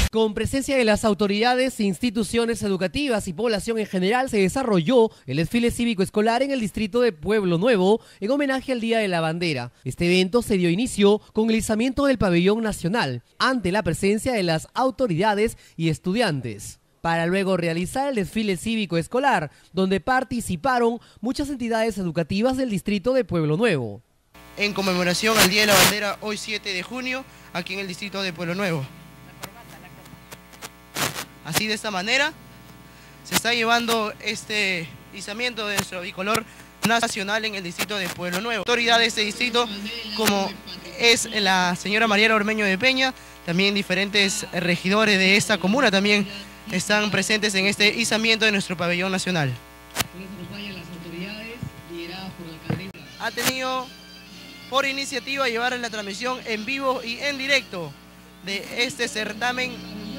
Con presencia de las autoridades, instituciones educativas y población en general, se desarrolló el desfile cívico escolar en el distrito de Pueblo Nuevo en homenaje al Día de la Bandera. Este evento se dio inicio con el izamiento del pabellón nacional ante la presencia de las autoridades y estudiantes, para luego realizar el desfile cívico escolar, donde participaron muchas entidades educativas del distrito de Pueblo Nuevo. En conmemoración al Día de la Bandera, hoy 7 de junio, aquí en el distrito de Pueblo Nuevo. Así, de esta manera se está llevando este izamiento de nuestro bicolor nacional en el distrito de Pueblo Nuevo. Autoridades de este distrito, como es la señora Mariela Ormeño de Peña, también diferentes regidores de esta comuna también están presentes en este izamiento de nuestro pabellón nacional. Ha tenido por iniciativa llevar la transmisión en vivo y en directo de este certamen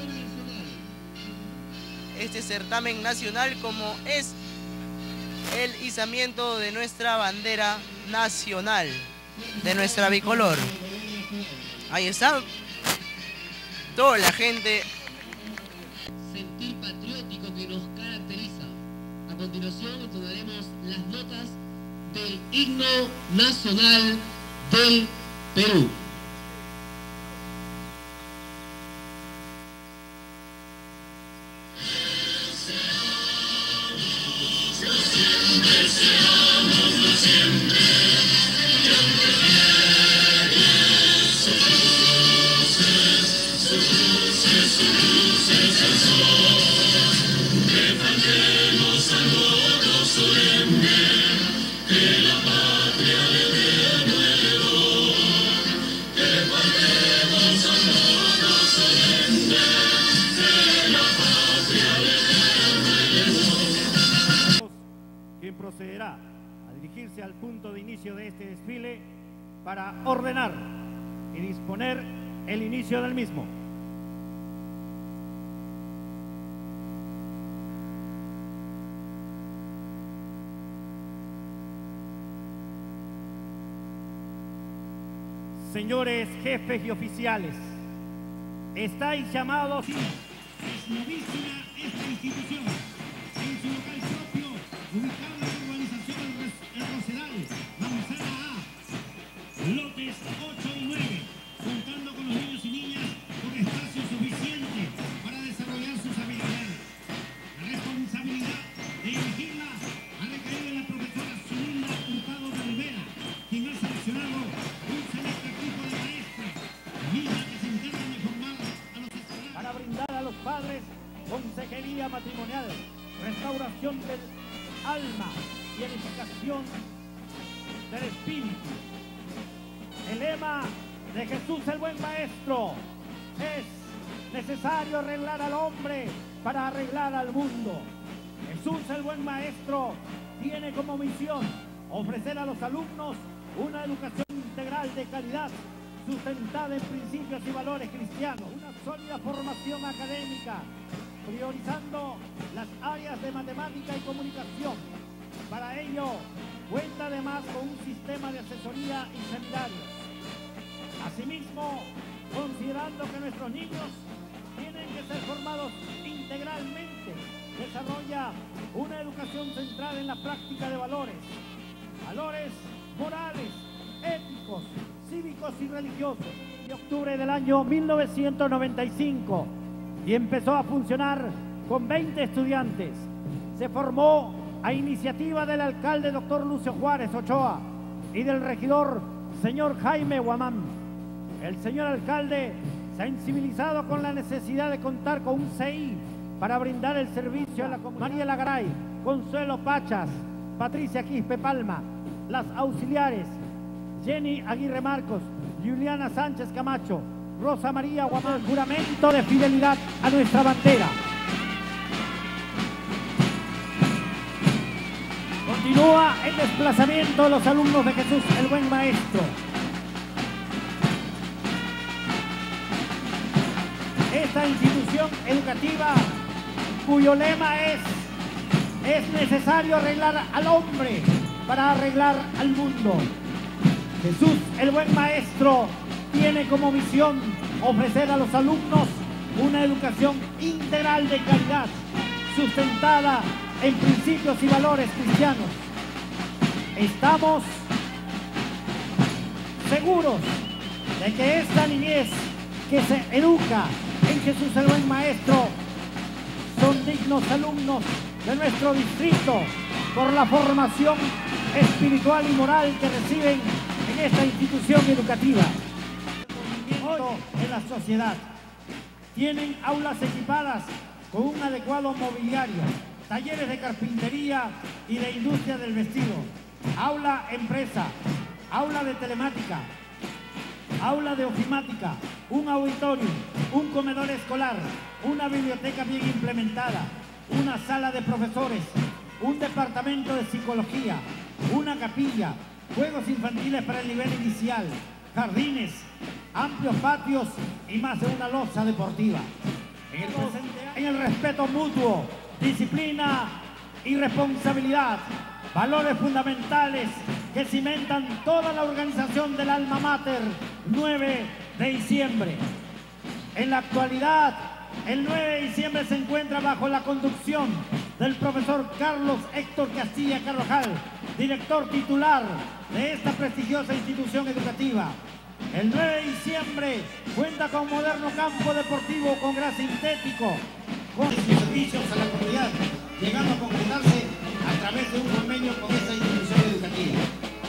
nacional, como es el izamiento de nuestra bandera nacional, de nuestra bicolor. Ahí está toda la gente. Sentir patriótico que nos caracteriza. A continuación entonaremos las notas del himno nacional del Perú. Quien procederá a dirigirse al punto de inicio de este desfile para ordenar y disponer el inicio del mismo. Señores jefes y oficiales, estáis llamados. Es novísima esta institución, en su local propio, ubicado en la urbanización El Rosedal, Manzana A, lotes 8 y 9, contando con los niños y niñas con espacio suficiente para desarrollar sus habilidades. La responsabilidad de dirigirla ha recaído en la profesora Zulinda Hurtado de Rivera, quien ha seleccionado un selecto equipo de maestros, mismas que se encargan de formar a los escolares. Para brindar a los padres consejería matrimonial, restauración del alma y edificación del espíritu. El lema de Jesús el Buen Maestro es: necesario arreglar al hombre para arreglar al mundo. Jesús el Buen Maestro tiene como misión ofrecer a los alumnos una educación integral de calidad, sustentada en principios y valores cristianos, una sólida formación académica, priorizando las áreas de matemática y comunicación. Para ello, cuenta además con un sistema de asesoría y seminarios. Asimismo, considerando que nuestros niños tienen que ser formados integralmente, desarrolla una educación centrada en la práctica de valores morales, éticos, cívicos y religiosos. De octubre del año 1995 y empezó a funcionar con 20 estudiantes. Se formó a iniciativa del alcalde doctor Lucio Juárez Ochoa y del regidor señor Jaime Guamán. El señor alcalde, sensibilizado con la necesidad de contar con un CI para brindar el servicio a la comunidad, Mariela Garay, Consuelo Pachas, Patricia Quispe Palma, las auxiliares Jenny Aguirre Marcos, Juliana Sánchez Camacho, Rosa María Guamán, juramento de fidelidad a nuestra bandera. Continúa el desplazamiento de los alumnos de Jesús el Buen Maestro. Esta institución educativa, cuyo lema es necesario arreglar al hombre para arreglar al mundo. Jesús el Buen Maestro tiene como misión ofrecer a los alumnos una educación integral de calidad, sustentada en principios y valores cristianos. Estamos seguros de que esta niñez que se educa en Jesús el Buen Maestro son dignos alumnos de nuestro distrito por la formación espiritual y moral que reciben en esta institución educativa. Hoy en la sociedad tienen aulas equipadas con un adecuado mobiliario, talleres de carpintería y de industria del vestido, aula empresa, aula de telemática, aula de ofimática, un auditorio, un comedor escolar, una biblioteca bien implementada, una sala de profesores, un departamento de psicología, una capilla, juegos infantiles para el nivel inicial, jardines, amplios patios y más de una loza deportiva. En el respeto mutuo, disciplina y responsabilidad, valores fundamentales que cimentan toda la organización del Alma Mater 9 de diciembre. En la actualidad, el 9 de diciembre se encuentra bajo la conducción del profesor Carlos Héctor Castilla Carvajal, director titular de esta prestigiosa institución educativa. El 9 de diciembre cuenta con un moderno campo deportivo con gras sintético, con servicios a la comunidad, llegando a concretarse a través de un convenio con esta institución educativa.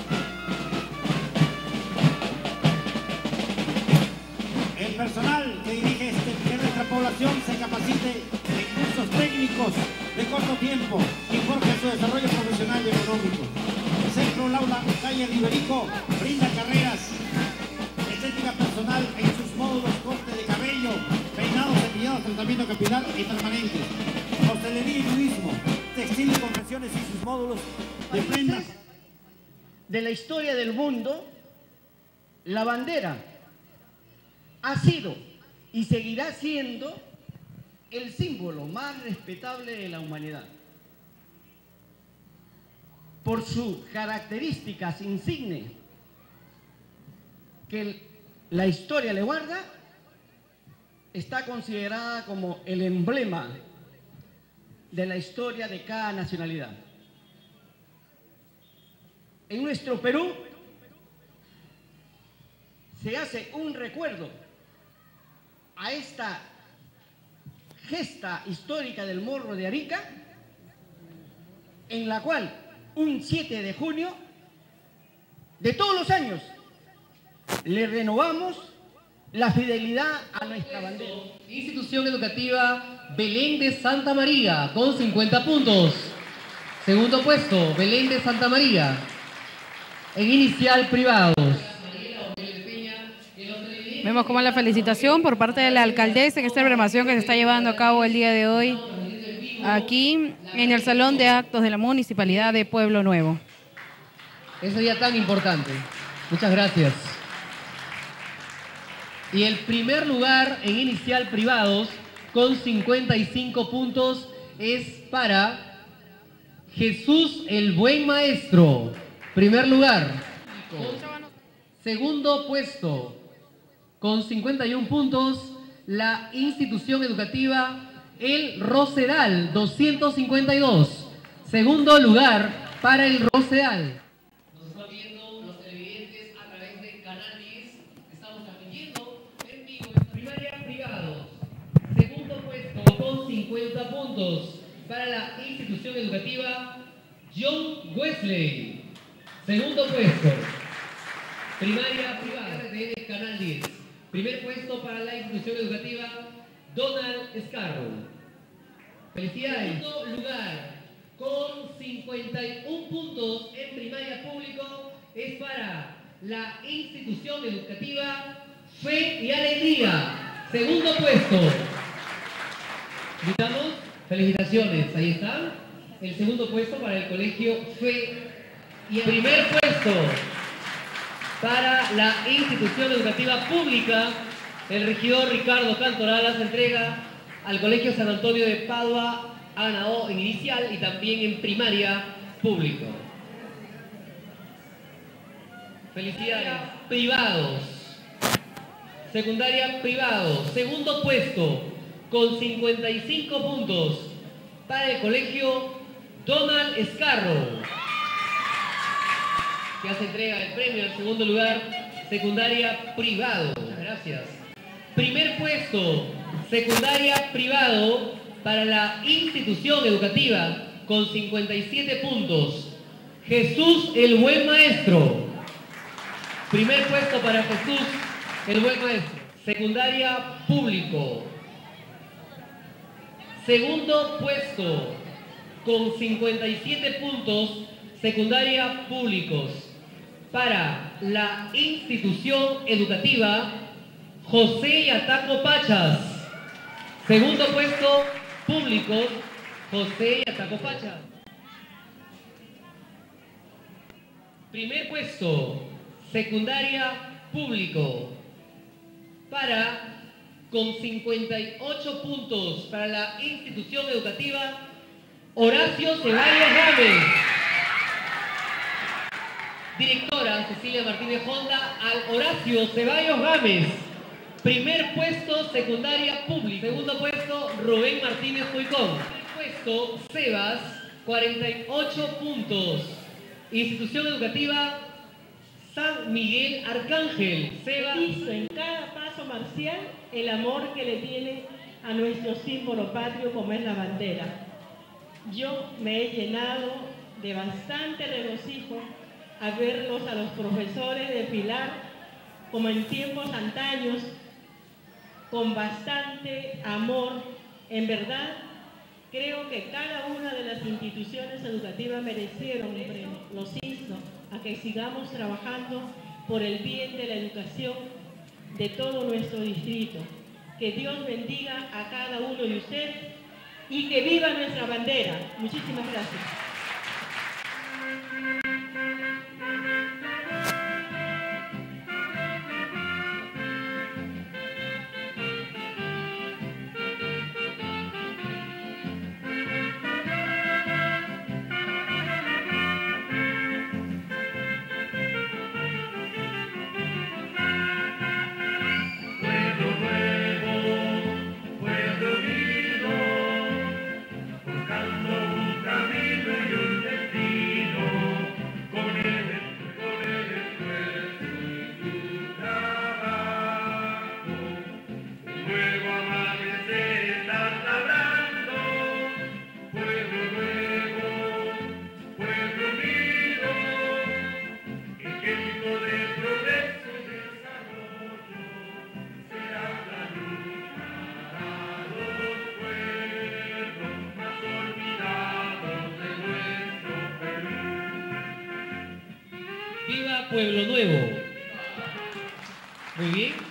El personal que dirige que nuestra población se capacite en cursos técnicos de corto tiempo y forje su desarrollo profesional y económico. El Centro Laura Calle Riberico brinda carreras estética personal en sus módulos, corte de cabello, peinados, cepillados, tratamiento capilar y permanentes, hostelería y turismo, textil y confecciones y sus módulos de prendas. De la historia del mundo, la bandera ha sido y seguirá siendo el símbolo más respetable de la humanidad. Por sus características insignes que la historia le guarda, está considerada como el emblema de la historia de cada nacionalidad. En nuestro Perú se hace un recuerdo a esta gesta histórica del Morro de Arica, en la cual un 7 de junio de todos los años le renovamos la fidelidad a nuestra bandera. Institución Educativa Belén de Santa María con 50 puntos. Segundo puesto, Belén de Santa María. En inicial, privados. Vemos como la felicitación por parte de la alcaldesa en esta celebración que se está llevando a cabo el día de hoy aquí en el Salón de Actos de la Municipalidad de Pueblo Nuevo. Ese día tan importante. Muchas gracias. Y el primer lugar en inicial privados con 55 puntos es para Jesús el Buen Maestro. Primer lugar. Segundo puesto con 51 puntos la institución educativa El Rosedal, 252. Segundo lugar para el Rosedal. Nos están viendo los televidentes a través de Canal 10. Estamos transmitiendo en vivo en primaria privados. Segundo puesto con 50 puntos para la institución educativa John Wesley. Segundo puesto, primaria privada de Canal 10. Primer puesto para la institución educativa Donald Scarrow. Felicidades. Segundo lugar, con 51 puntos en primaria público, es para la institución educativa Fe y Alegría. Segundo puesto. Gritamos, felicitaciones, ahí está. El segundo puesto para el colegio Fe y el primer puesto para la institución educativa pública. El regidor Ricardo Cantoral se entrega al colegio San Antonio de Padua, ha ganado en inicial y también en primaria público. Felicidades. Privados. Secundaria privados. Segundo puesto con 55 puntos. Para el colegio Donald Escarro, que hace entrega del premio al segundo lugar, secundaria privado. Gracias. Primer puesto, secundaria privado, para la institución educativa, con 57 puntos. Jesús el Buen Maestro. Primer puesto para Jesús el Buen Maestro. Secundaria público. Segundo puesto, con 57 puntos, secundaria públicos, para la institución educativa José Yataco Pachas. Segundo puesto, públicos, José Yataco Pachas. Primer puesto, secundaria público, con 58 puntos para la institución educativa Horacio Ceballos Gámez. Directora Cecilia Martínez Honda al Horacio Ceballos Gámez. Primer puesto, secundaria pública. Segundo puesto, Rubén Martínez Juicón. Primer puesto, Sebas, 48 puntos. Institución educativa San Miguel Arcángel. Sebas. Hizo en cada paso marcial el amor que le tiene a nuestro símbolo patrio como es la bandera. Yo me he llenado de bastante regocijo a verlos a los profesores desfilar como en tiempos antaños, con bastante amor. En verdad, creo que cada una de las instituciones educativas merecieron un premio. Los insto a que sigamos trabajando por el bien de la educación de todo nuestro distrito. Que Dios bendiga a cada uno de ustedes y que viva nuestra bandera. Muchísimas gracias. Viva Pueblo Nuevo. Muy bien.